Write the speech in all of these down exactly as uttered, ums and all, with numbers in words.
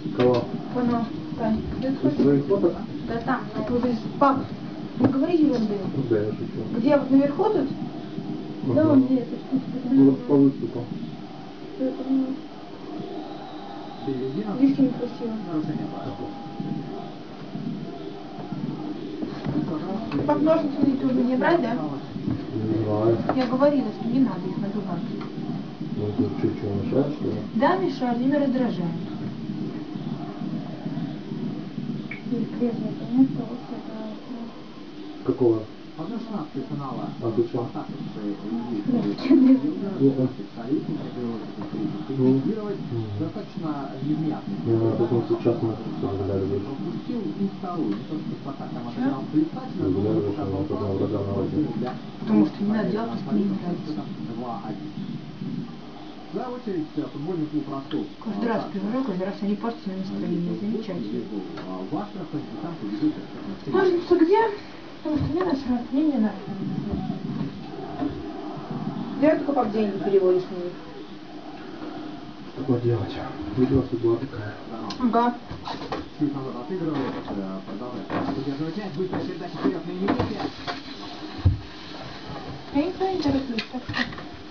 Кого? Понял. Тань. Из твоих фоток? Да там. Вот здесь. Пап, не говори ерунды. Ну да, я шучу. Где вот наверху тут? Угу. Да, он где? Ну вот по выступу. Видишь, некрасиво. Пап, ножницы эти уже не брать, да? Не знаю. Я говорила, что не надо их надувать. Ну тут чуть-чуть мешает, что ли? Да, мешают, они меня раздражают. Какого? А ты что? Достаточно невнятный. Я на таком сейчас на разговариваешь. Опустил и вторую. Не то, что Спартак там отыграл блистательно, но Разговариваешь, а он потом врага на воде. Потому что не надо делать, что мне не нравится. два один. В свою очередь, футбольный клуб Ростов. Каждый раз привожу, каждый раз они портят мне настроение. Замечательно. В Астрахани там победит. Ножницы где? Потому что мне насрать, мне не надо. Где только пап деньги переводишь на них? Что такое делать? Видео судьба такая. Ага. Чуть назад отыгрывает, продолжает удерживать мяч, быстрая передача вперед на Емельяненко. Я никто не тороплюсь, так что...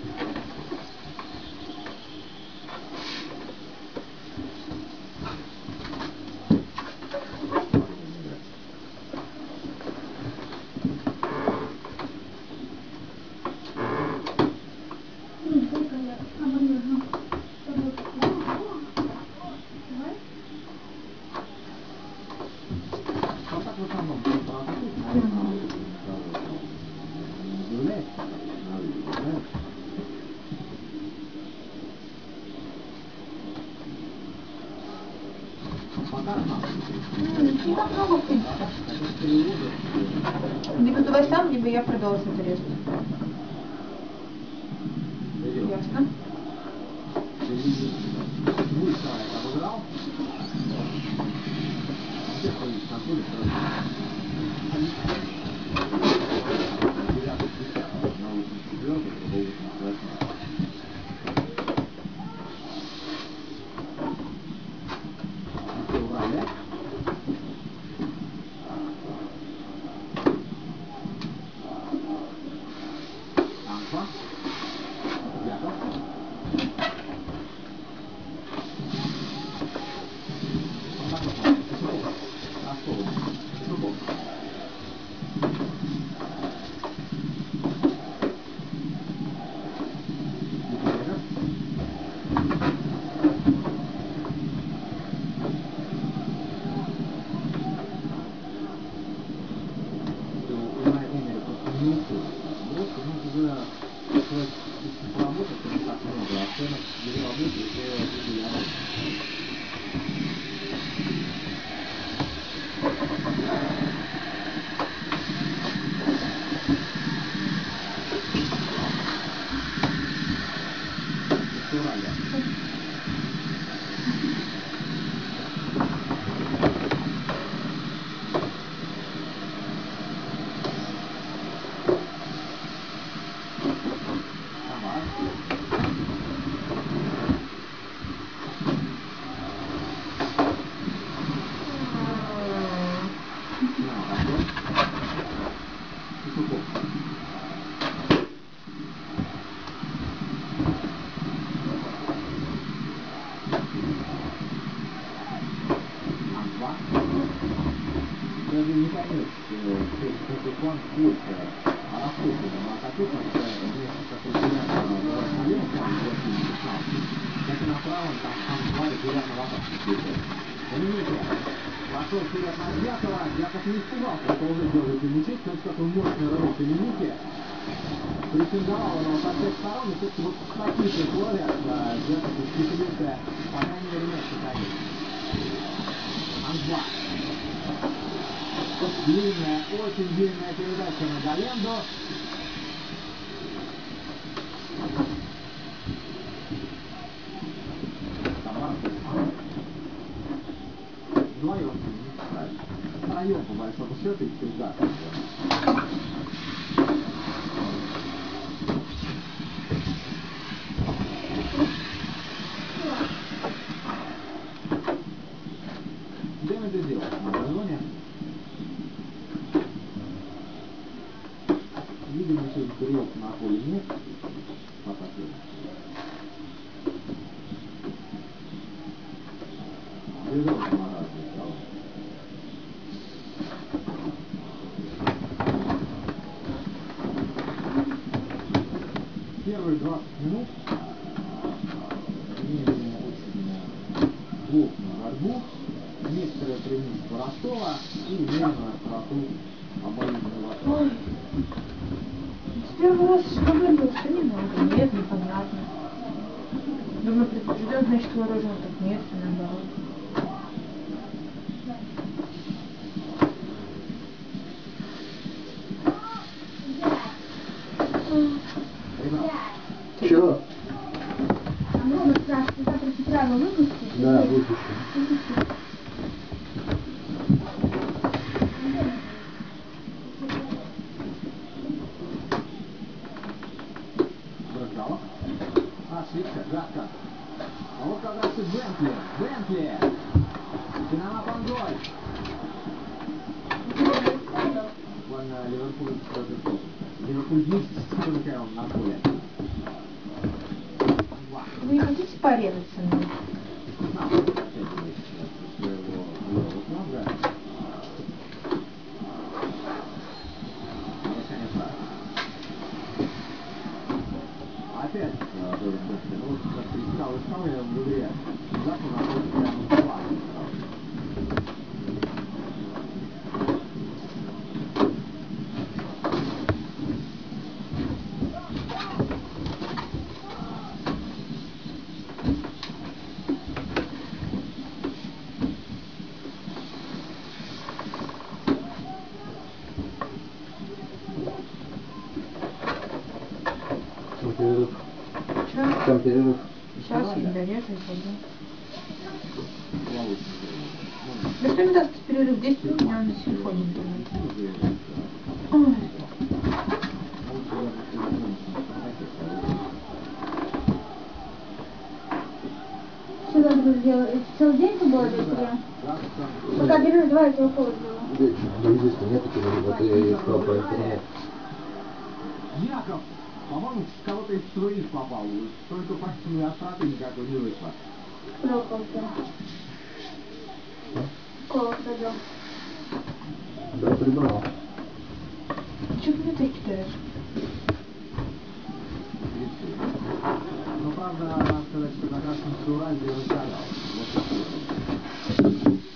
Либо давай сам, либо я продолжу резать. Ясно? Прошел вперед на Дьякова. Дьяков не испугался, это уже делает ему честь, но такой мощный рывок и минуте. Претендовал на вот со всех сторон, и все-таки вот в таких условиях Дьяков впечатлился, по крайней мере, мяч сохранил. Анжа. Длинная, очень длинная передача на Галенду. Вдвоем, втроем, по большому счету, и всегда. Зачем это делать? На газоне? Видимо, сегодня период на поле нет. Пока что. Бежал помогать мне стало. Первые двадцать минут имели очень плотную борьбу, некоторое преимущество Ростова и умеренную остроту обоюдной вопроса. Ой. С первого раза говорил, что не надо. Нет, непонятно. Думаю, предупрежден, значит вооружен. Так нет, все наоборот. Чего? А много спрашивают, завтра с утра вы выпустите? Да, выпущу. Бросал. Ошибка, гадко. А вот как раз и Бентли. Бентли! Финал Пангой. Буквально Ливерпуль против Ливерпуль есть только он на поле. Вы не хотите порезать со мной? На, опять мы сейчас своего левого фланга. Решение правильно. Опять тоже Бентли. Ну вот как перестал и стал я в игре. Внезапно находится прямо в фланге. Там перерыв. Че? Там перерыв. Сейчас я дорежу и пойду. Головой. Да что мне даст перерыв? десять минут у меня на телефоне интернет. Ой. Что завтра сделать? Целый день футбол игре? Пока перерыв, давай этого холод сделаю. Да, единственное, нету перерыва. Это я искал по интернету. Яков, по-моему, кого-то из своих попал. Только почти остроты никакой не вышло. Проколка. Колок забил. Да, прибрал. Чего ты мне так кидаешь? Но правда, надо сказать, что как раз на Сураль я выставлял. Вот и всё.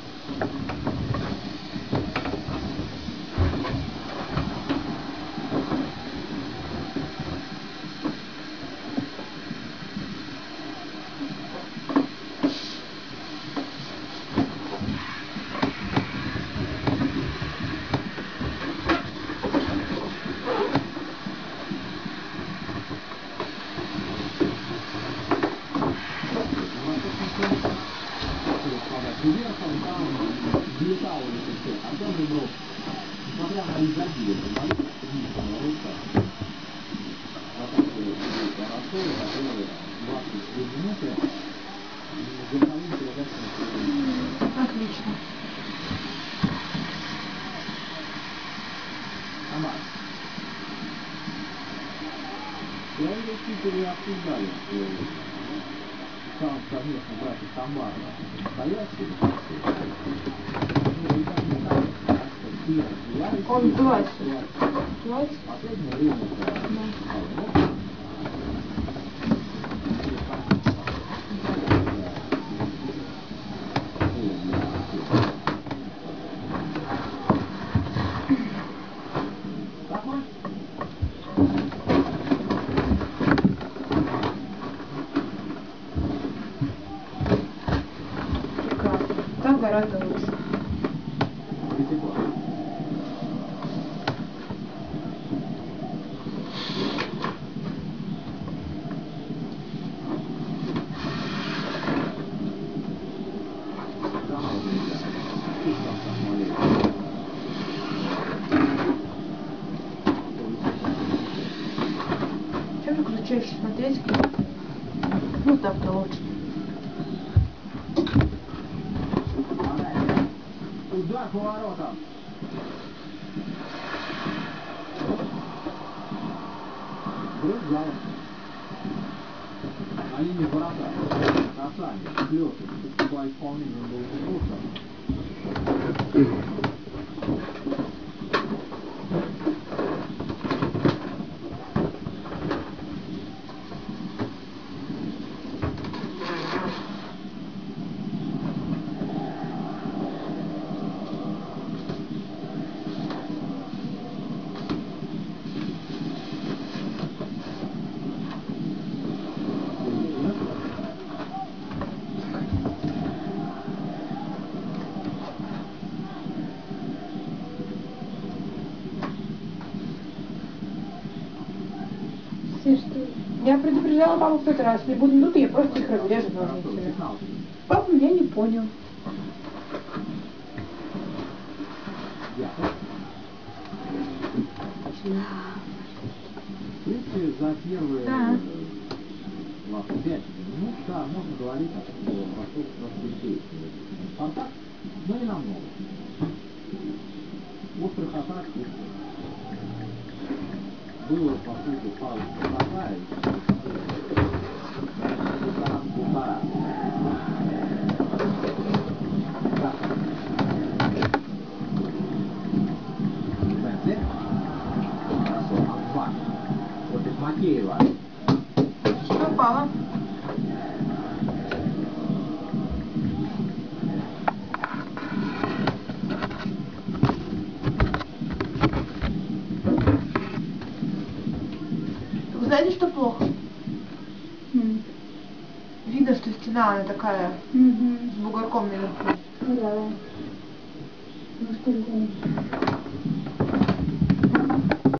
Уехал там, влетал в это все. Артем Ребров, несмотря на изобилие футболистов, единственного рука, атаки Ростова, которые двадцать две минуты, верховым передачам. Отлично. Амар. Я ее в Питере обсуждали, что сам совместно братьев Тамбарова настоящий или ну, и так не так, так что все развивались, Он все двадцать. развивались. Двадцать? В последнее время это Прекрасно. Так гораздо лучше. Чем выключаешь смотреть? Ну так-то лучше. Она Удар по воротам. Брызгал. На линии врата. Касание. Слеты. По исполнению был груша. Я предупреждала папу в тот раз, не буду минуты, я просто их разрежу ножницами. Папа меня не понял. В принципе, за первые Да. ладно, пять минут, да, можно говорить, что прошел просто естественный контакт, но не намного. Острых атак было, по сути, пару полтора и полтора, полтора. Да. Бентле. Хорошо, Амфар. Против Макеева. Что упало? Вы знаете, что плохо? М. Видно, что стена, она такая, Мгм. с бугорком наверху. Ну да. Ну что ли, конечно.